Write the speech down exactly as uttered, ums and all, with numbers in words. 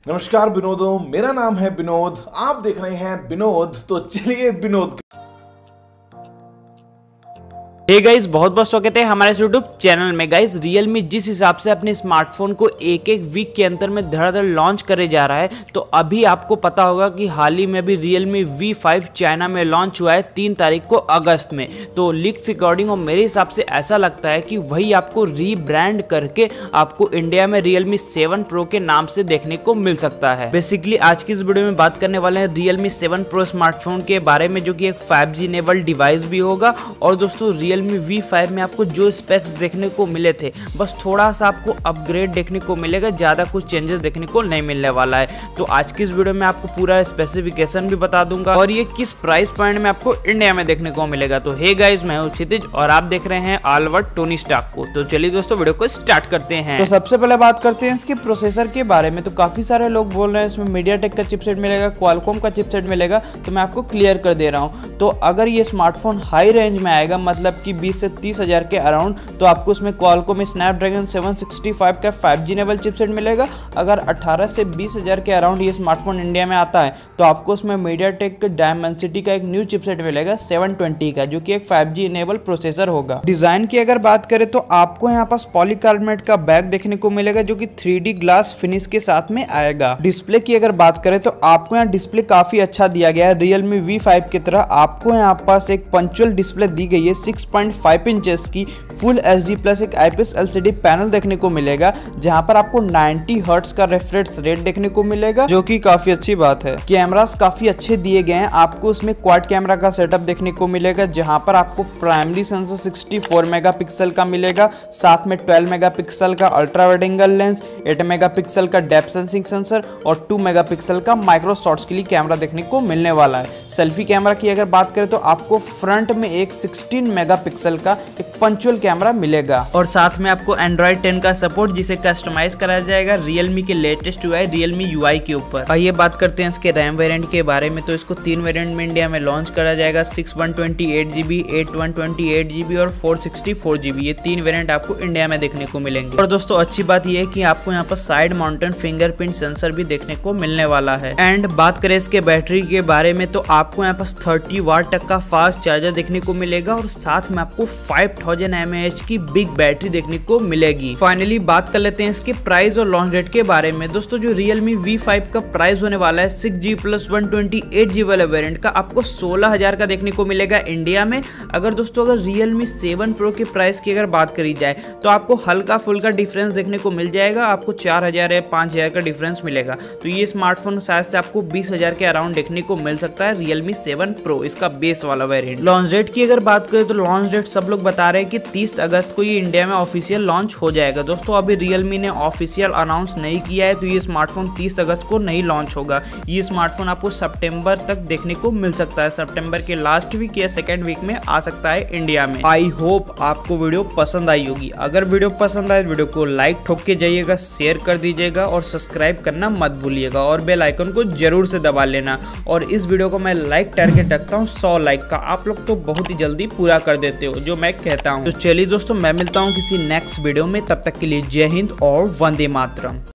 नमस्कार विनोदों, मेरा नाम है विनोद। आप देख रहे हैं विनोद, तो चलिए विनोद। हे गाइस, बहुत बहुत स्वागत है हमारे इस यूट्यूब चैनल में। गाइस, रियलमी जिस हिसाब से अपने स्मार्टफोन को एक एक वीक के अंदर में धड़ाधड़ लॉन्च करे जा रहा है, तो अभी आपको पता होगा कि हाल ही में भी रियलमी वी फाइव चाइना में लॉन्च हुआ है तीन तारीख को अगस्त में। तो लीक्स अकॉर्डिंग और मेरे हिसाब से ऐसा लगता है कि वही आपको रीब्रांड करके आपको इंडिया में रियलमी सेवन प्रो के नाम से देखने को मिल सकता है। बेसिकली आज की इस वीडियो में बात करने वाले हैं रियलमी सेवन प्रो स्मार्टफोन के बारे में, जो कि एक फाइव जी इनेबल्ड डिवाइस भी होगा। और दोस्तों, रियल रियलमी वी फाइव में आपको जो स्पेक्स देखने को मिले थे, बस थोड़ा सा आपको अपग्रेड देखने को मिलेगा, ज़्यादा कुछ चेंजेस देखने को नहीं मिलने वाला है। तो आज की इस वीडियो में आपको पूरा स्पेसिफिकेशन भी बता दूंगा और ये किस प्राइस पॉइंट में आपको इंडिया में देखने को मिलेगा। तो हे गाइस, मैं हूं क्षितिज और आप देख रहे हैं ऑल ओवर टोनी स्टार्क को। तो चलिए दोस्तों, वीडियो को स्टार्ट करते हैं। तो सबसे पहले बात करते हैं इसके प्रोसेसर के बारे में। तो काफी सारे लोग बोल रहे हैं इसमें मीडियाटेक का चिपसेट मिलेगा, क्वालकॉम का चिपसेट मिलेगा। तो मैं आपको क्लियर कर दे रहा हूं। तो अगर ये स्मार्टफोन हाई रेंज में आएगा, मतलब कि बीस से तीस हजार के अराउंड, तो आपको उसमें Qualcomm Snapdragon seven sixty five का फाइव जी इनेबल चिपसेट मिलेगा। अगर अठारह से बीस हजार के अराउंड ये स्मार्टफोन इंडिया में आता है, तो आपको उसमें मीडियाटेक डायमेंसिटी का एक न्यू चिपसेट मिलेगा सेवन ट्वेंटी का, जो कि एक फाइव जी इनेबल प्रोसेसर होगा। डिजाइन की अगर बात करें तो आपको यहाँ पास पॉलीकार्बोनेट का बैक देखने को मिलेगा, जो कि थ्री डी ग्लास फिनिश के साथ में आएगा। डिस्प्ले की अगर बात करें तो आपको यहाँ डिस्प्ले काफी अच्छा दिया गया है। रियलमी वी फाइव की तरह आपको यहाँ पास एक पंचुअल डिस्प्ले दी गई है सिक्स पॉइंट फाइव इंचेस की फुल एच डी प्लस एक आईपीएस एलसीडी पैनल देखने को मिलेगा, जहां पर आपको नाइंटी हर्ट्ज का रिफ्रेश रेट देखने को मिलेगा, जो कि काफी अच्छी बात है। कैमरास काफी अच्छे दिए गए हैं। आपको उसमें क्वाड कैमरा का सेटअप देखने को मिलेगा, जहां पर आपको primary sensor sixty four megapixel का मिलेगा, साथ में ट्वेल्व मेगापिक्सल का ultra wide angle lens, eight megapixel का डेप्थ सेंसिंग सेंसर और टू मेगापिक्सल का माइक्रो शॉट्स के लिए कैमरा देखने को मिलने वाला है। सेल्फी कैमरा की अगर बात करें तो आपको फ्रंट में एक सिक्सटीन मेगापिक्सल का एक पंचुअल कैमरा मिलेगा और साथ में आपको एंड्रॉइड टेन का सपोर्ट, जिसे कस्टमाइज कराया जाएगा रियलमी के लेटेस्ट यूआई रियलमी यूआई के ऊपर। आइए बात करते हैं इसके रैम वेरिएंट के बारे में। तो इसको तीन वेरिएंट में इंडिया में लॉन्च करा जाएगा, six one twenty eight GB, eight one twenty eight GB और फोर सिक्सटी फोर जीबी। ये तीन वेरिएंट आपको इंडिया में देखने को मिलेंगे। और दोस्तों, अच्छी बात यह है कि आपको यहाँ पर साइड माउंटेड फिंगरप्रिंट सेंसर भी देखने को मिलने वाला है। एंड बात करें इसके बैटरी के बारे में, तो आपको यहाँ पर थर्टी वाट तक का फास्ट चार्जर देखने को मिलेगा और साथ में आपको five thousand M A H की बिग बैटरी देखने को मिलेगी। फाइनली बात कर लेते हैं इसके प्राइस और लॉन्च डेट के बारे में। दोस्तों, जो रियलमी वी फाइव का प्राइस होने वाला है six G plus one twenty eight G वाले वेरिएंट का, आपको सोलह हजार का देखने को मिलेगा इंडिया में। अगर दोस्तों अगर रियलमी सेवन प्रो के प्राइस की अगर बात करी जाए, तो आपको हल्का फुल्का डिफरेंस देखने को मिल जाएगा। आपको चार हजार या पांच हजार का डिफरेंस मिलेगा। तो ये स्मार्टफोन शायद से आपको बीस हजार के अराउंड देखने को मिल सकता है, रियलमी सेवन प्रो, इसका बेस वाला वेरिएंट। लॉन्च डेट की अगर बात करें तो लॉन्च डेट सब लोग बता रहे हैं कि तीस अगस्त को ये इंडिया में ऑफिशियल लॉन्च हो जाएगा। दोस्तों, अभी रियलमी ने ऑफिशियल अनाउंस नहीं किया है, तो ये स्मार्टफोन तीस अगस्त को नहीं लॉन्च होगा। ये स्मार्टफोन आपको सितंबर तक देखने को मिल सकता है, सितंबर के लास्ट वीक या सेकेंड वीक में आ सकता है इंडिया में। आई होप आपको वीडियो पसंद आई होगी। अगर वीडियो पसंद आए, वीडियो को लाइक ठोक के जाइएगा, शेयर कर दीजिएगा और सब्सक्राइब करना मत भूलिएगा और बेल आइकन को जरूर से दबा लेना। और इस वीडियो को मैं लाइक टारगेट रखता हूँ सौ लाइक का। आप लोग तो बहुत ही जल्दी पूरा कर देते हो जो मैं कहता हूँ। तो चलिए दोस्तों, मैं मिलता हूँ किसी नेक्स्ट वीडियो में। तब तक के लिए जय हिंद और वंदे मातरम।